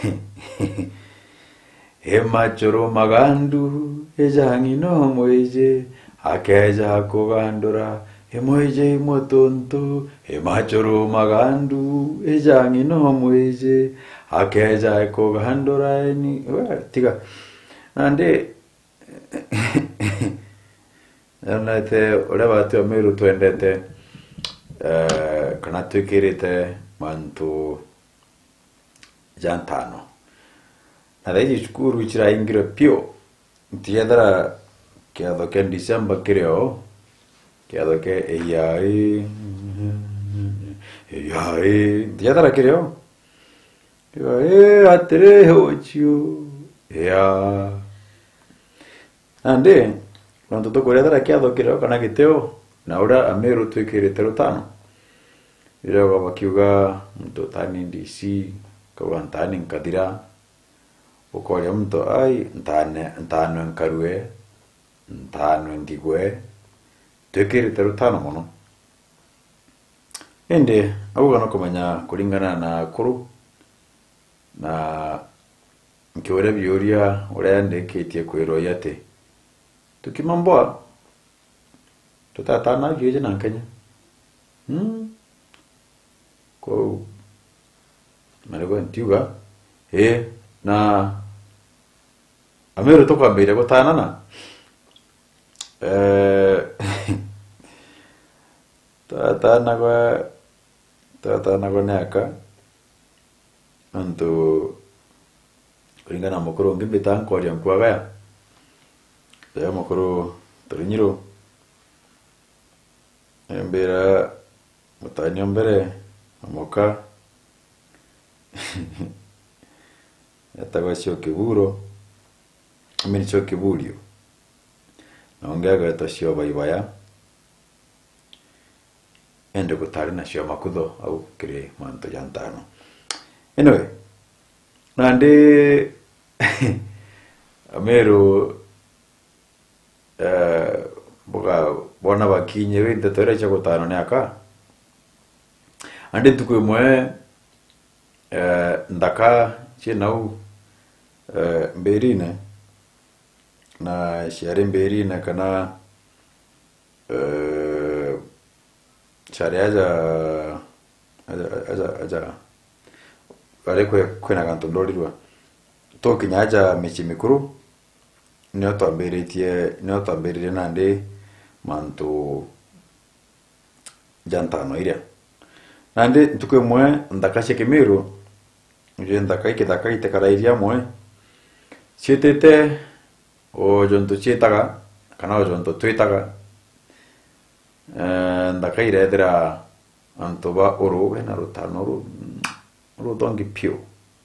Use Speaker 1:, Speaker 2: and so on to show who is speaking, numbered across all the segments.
Speaker 1: Emachoro magandu ejangi no moije akeja kogandora emoije motonto emachoro magandu ejangi no moije akeja kogandora ni tiga nande nate ora batu ameru twendete kana tukirite mantu jantano nadaiji shukuru chiraingira pio tiadara kiado ke December kireo kiado ke eyai tiadara kireo atere hochu ya ande quando to korea kiado kireo kana kiteo na ora ameru tukirite rutano ireo bakiuga mtu tani DC kwa tani nkadira ukolia mtu ai ntano nkarue ntano ndigwe tukirite rutano mono ende abuga no kumenya kulingana na kuru na nkiore bioria urende ketie kwero yate tukimamboa tutatana jeje nankanya ko marego ntiuga na ameru to kwambire gutanana tatana kwa naka antu kulingana mukuru ngibita nkoria nkwagaya ya mukuru trinyiro embera mutanyo mbere amoka yatagwa kiburo amini sio kiburio naongeaga yatashio baibaya ende kutari na shio makudo au kire manto jantano anyway nande ameru boga bona bakinye wende tore cha kutano ne aka ande tukwe mwe ndaka chenau mberine na share mberine kana share aja wale kwena kanto ndolirwa to kinyaja mechi mikuru nyoto amberitie nande manto jantano iria nande tukwe mwe ndakashe kemiru ndakai te karairia mwe chetete o jonto chetaga kana o jonto twetaga ndakai redera antoba oro na rotano ro dongi pio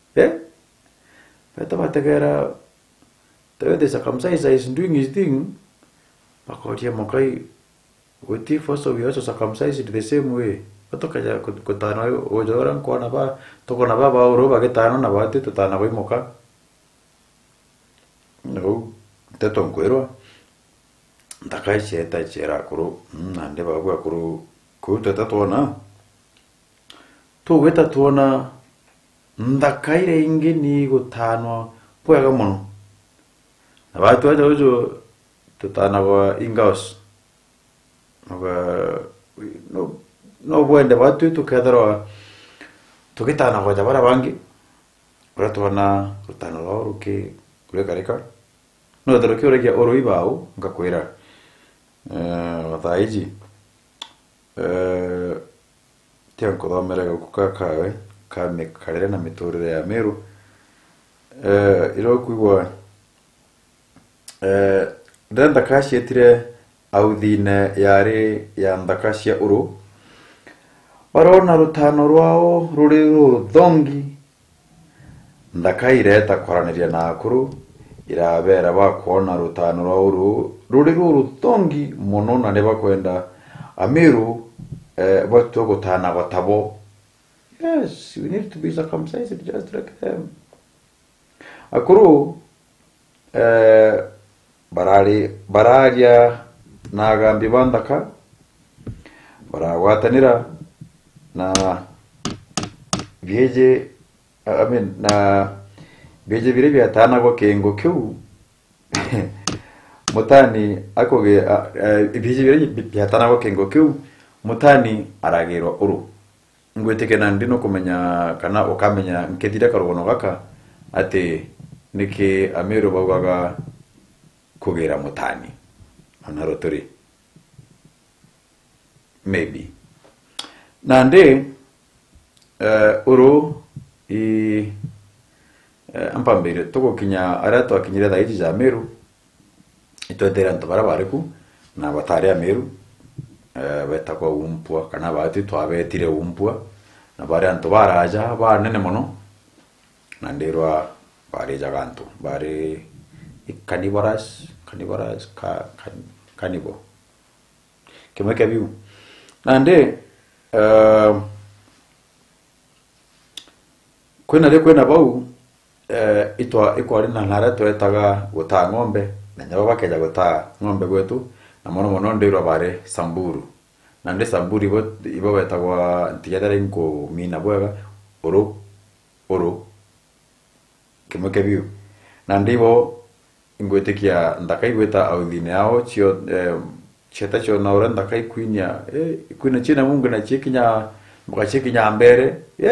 Speaker 1: Peta tegera the circumcise is doing his thing pakotia mokai weti for so we also circumcise it the same way otokaja kutana o joran ko na ba to ko na ba oro ba ke tano na ba te tana ba moka no te ton kwero ndakai cheta chera kuru ande ba gwa kuru ku te tatona to weta tona ndakai re inge ni gutano poyaga mono na ba to ajo tutana wa ingaos no buende batu tukadaro tukitana kwa jabara bangi ratwana kutana loro ke kureka reka no daro ke ore oro ibao ngakwera wataiji tianko da merega kukaka kame karere na mitorere ya meru iro kuigwa danda kashi etire audine yare ya ndakashia uru warona rutano rwao ruri ruthongi ndakaireta kwaraniria na akuru irabera bakwona rutano rwao ruri ruthongi muno na ne bakwenda amiru batu gutana batabo. Yes, we need to be circumcised just like them. Akuru bararia nagambi bandaka barawatanira na vieje na beje bire byatana go kengo kyu mutani akoge beje bire byatana go kengo kyu mutani aragirwa uru ngweteke na ndino kumenya kana okamenya nkethira karogono gaka ate niki amero bagwaga kugera mutani anarotori maybe nande uru ampambere toko kinya arato akinyira daiji za meru itotera ntobara bariku na batari ameru betakwa umpua kana bati twabetire umpua na bari anto baraja banene mono nanderwa bari jaganto bari kaniboras kanibo kemeke biu nande kwena bau itwa ikwari na nara twetaga guta ng'ombe na nyaba bakeja guta ng'ombe gwetu na mono ndirwa bare samburu nande samburu ibo betagwa ntiyadare ngo mina bwega oro kemeke biu nande ibo ingwetekia ndakai gweta audine yao chio cheta chio na ora ndakai kwinya kwina china mungu na chikinya mukachikinya mbere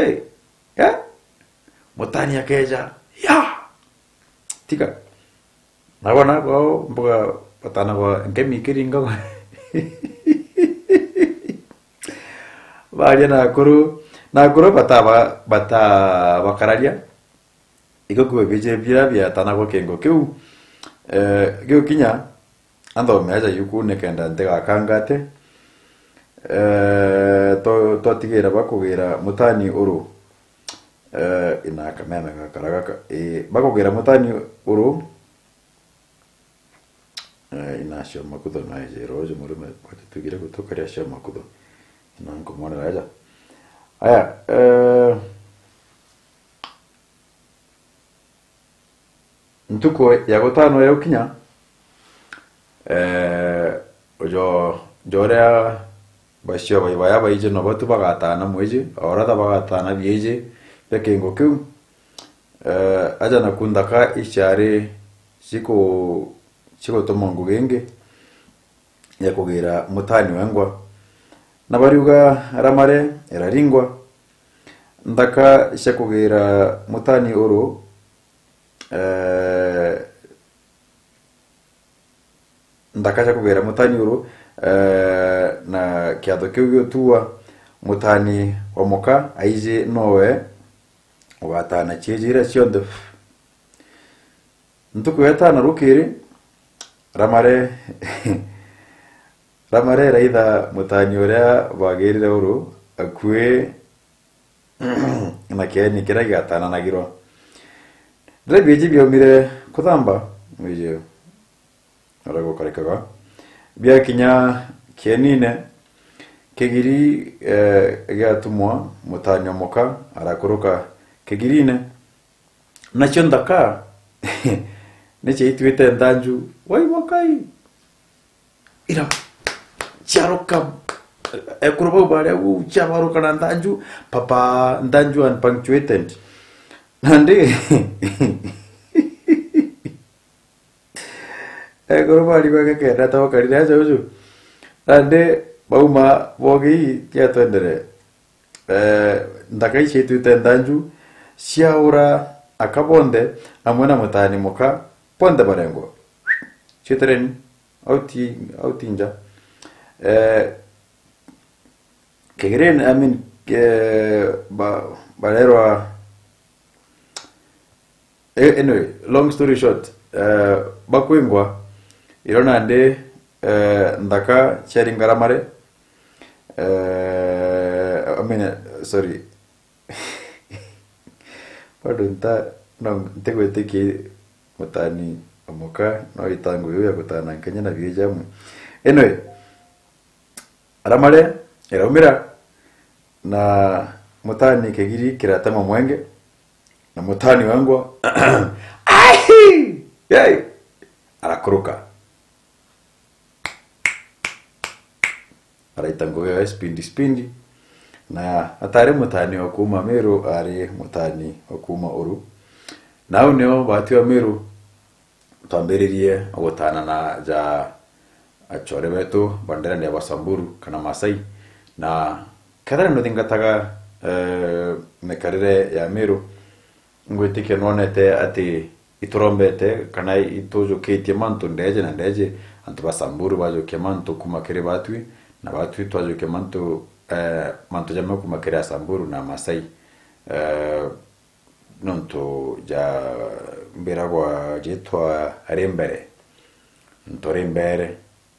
Speaker 1: mutani akeja tika nabona ko mboga patana kwa ngemi kiringa baje na kuru bata bakararia iko beje bira bya tana ko kengo kiu gyo kinya ando meja yuku nekenda ndega kangate to tigera bakugera mutani uru ina kameme kakaraga bakugera mutani uru ina sho makudo na rojo murume kwati tugira kutokaria sho makudo ina nkomona raja aya ntuko ya gotano ya ukinya jorea basho baya baije no batu bagatana mweje orada bagatana bieje pekengo ku aja nakundaka ishare siko tomongo genge ya kugera mutani wengwa nabariuga aramare eraringwa ndaka shakugera mutani oro ndakaja kugera mutani uru na kiatho kiu tua mutani omoka aije nowe ugatana chejira ciondo ntuku yatana rukiri ramare raitha mutani uria bagirire uru akue na keni kira gatana nagiro Drebeji biomire kuthamba mwijo arago karekaga bia kinya kienine kegiri gatumwa mutanya moka arakuruka kegirine nacho ndaka neche itwete ndanju wai wakai ira charoka ekurubo bare u chamaruka na ndanju papa ndanju and punctuated nande ekurubo ali kwa kenda tawo kalira jojo nande bauma bogi tia twendere ndakai chetu tendanju siaura akabonde amwana mutani moka ponda barengo chitren outinja kegeren amin balero anyway long story short bakwingwa irona ande ndaka sharing garamare I mean sorry pardon ta no tego teki mutani amoka no itangu yo yakutana kenya na byejamu anyway aramare eraumira na mutani kegiri kiratama mwenge na mutani wangu ai yai arakuruka araitango ya spindi na atare mutani wakuma meru ari mutani wakuma oru nao nio batu wa Meru twambiririe gutana na ja achore betu bandera ya Wasamburu kana Masai na kadara no thingataga mekarire ya Meru ngwitike nonete ati iturombete kana itujukitie mantu ndeje na ndeje antu Basamburu bajukie mantu kumakire batwi na batwi twajukie mantu mantu jamaa kumakire Samburu na Masai nonto ja mbiragwa jitwa Rembere ntorembere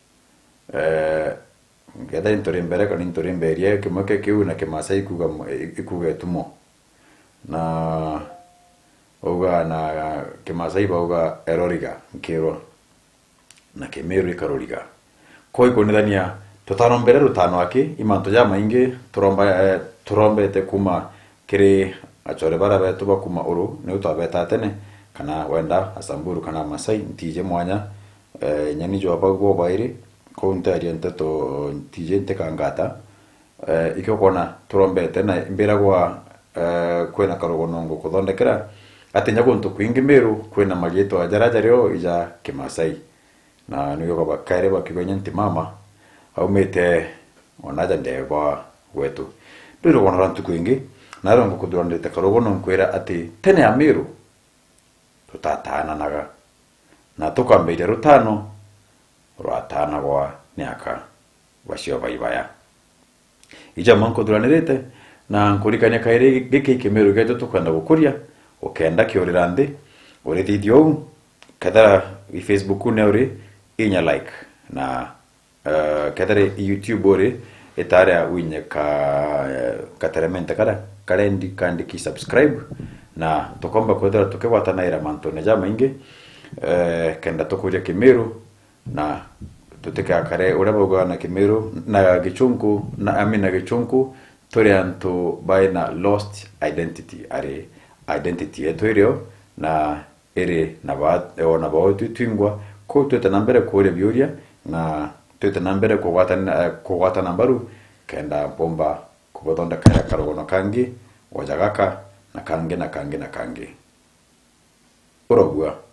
Speaker 1: ngeda ntorembere kana ntoremberie kimake kiu na Kimasai ikuga tumo na oga na Kimasai bauga eroriga nkiro na Kimeru ikaroriga koi konithania tutarombere rutano aki imanto ja maingi turombete kuma kiri achore bara betu bakuma uru ne utabeta tene kana wenda Asamburu kana Masai ntije mwanya nyani jo abago bairi ko ntari nteto ntije ntekangata ikyo kona turombete na mbiragwa kwena karogonongo kuthondekera atinya guntu kwingi Meru kwena magito ajarajario ija Kimasai na niyo bakare bakigwenya ntimama au mete onaja ndeba wetu ndiro wana rantu kwingi narongo kudurandete karogono nkwera ati tene ya Meru tutatana naga na tukambeire rutano rwatana gwa nyaka wasio baibaya ija manko duranirete na nkurikanya kaire giki Kimeru geto tukwenda gukuria ukenda kiorirande uri video kadara i Facebook ne uri inya like na kadara YouTube uri etarea winye kateramente karendi kandi ki subscribe na tokomba kodera tukewatana ira mantone jama inge kenda tokuria Kimeru na tuteka kare uraboga na Kimeru na gichunku na amina gichunku torianto baina lost identity are identity etorio na ere na baotu twingwa ko tuta nambere ko re biuria na tuta nambere ko wata nambaru kenda bomba kubotonda kaya karogono kangi wajagaka na kange urogwa